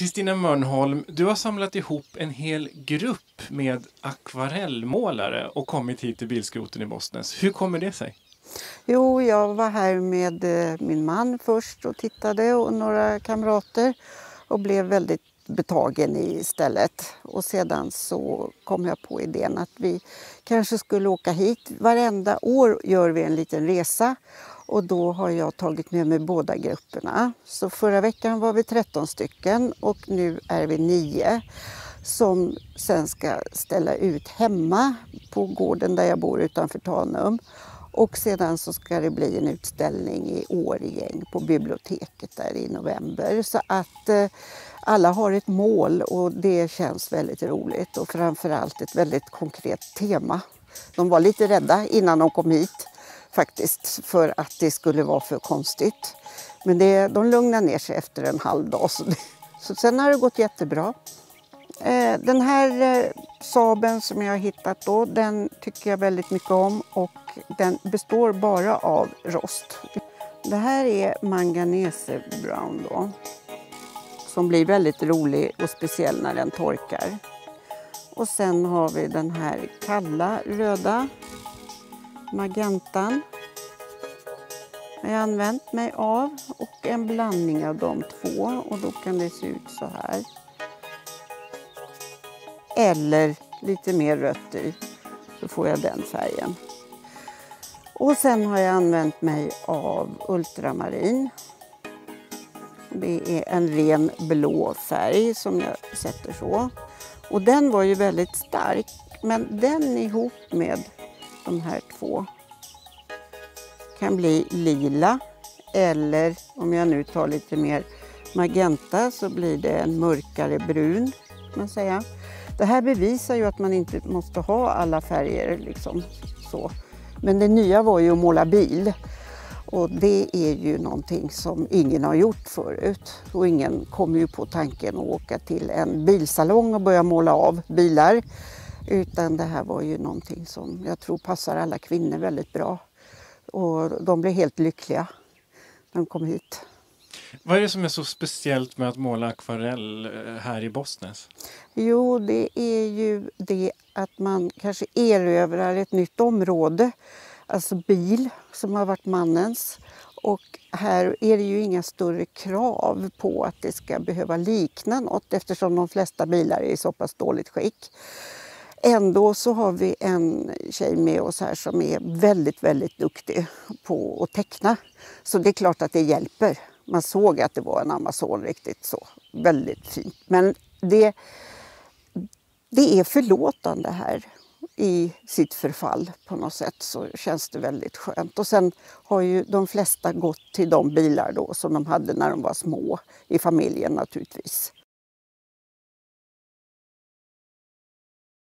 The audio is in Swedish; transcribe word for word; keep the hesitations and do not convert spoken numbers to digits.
Kristina Mörnholm, du har samlat ihop en hel grupp med akvarellmålare och kommit hit till Bilskroten i Båstnäs. Hur kommer det sig? Jo, jag var här med min man först och tittade och några kamrater och blev väldigt betagen i stället. Och sedan så kom jag på idén att vi kanske skulle åka hit. Varenda år gör vi en liten resa och då har jag tagit med mig båda grupperna. Så förra veckan var vi tretton stycken och nu är vi nio som sen ska ställa ut hemma på gården där jag bor utanför Tanum. Och sedan så ska det bli en utställning i Årjäng på biblioteket där i november. Så att eh, alla har ett mål och det känns väldigt roligt och framförallt ett väldigt konkret tema. De var lite rädda innan de kom hit faktiskt för att det skulle vara för konstigt. Men det, de lugnade ner sig efter en halv dag så, det, så sen har det gått jättebra. Eh, den här eh, Saaben som jag har hittat då, den tycker jag väldigt mycket om och den består bara av rost. Det här är manganese brown då, som blir väldigt rolig och speciell när den torkar. Och sen har vi den här kalla röda magentan. Jag har använt mig av och en blandning av de två och då kan det se ut så här. Eller lite mer rött i, så får jag den färgen. Och sen har jag använt mig av ultramarin. Det är en ren blå färg som jag sätter så. Och den var ju väldigt stark, men den ihop med de här två kan bli lila. Eller om jag nu tar lite mer magenta så blir det en mörkare brun, kan man säga. Det här bevisar ju att man inte måste ha alla färger liksom så. Men det nya var ju att måla bil. Och det är ju någonting som ingen har gjort förut. Och ingen kommer ju på tanken att åka till en bilsalong och börja måla av bilar. Utan det här var ju någonting som jag tror passar alla kvinnor väldigt bra. Och de blev helt lyckliga när de kom hit. Vad är det som är så speciellt med att måla akvarell här i Båstnäs? Jo, det är ju det att man kanske erövrar ett nytt område. Alltså bil som har varit mannens. Och här är det ju inga större krav på att det ska behöva likna något eftersom de flesta bilar är i så pass dåligt skick. Ändå så har vi en tjej med oss här som är väldigt, väldigt duktig på att teckna. Så det är klart att det hjälper. Man såg att det var en Amazon riktigt så. Väldigt fint. Men det, det är förlåtande här i sitt förfall på något sätt så känns det väldigt skönt. Och sen har ju de flesta gått till de bilar då som de hade när de var små i familjen naturligtvis.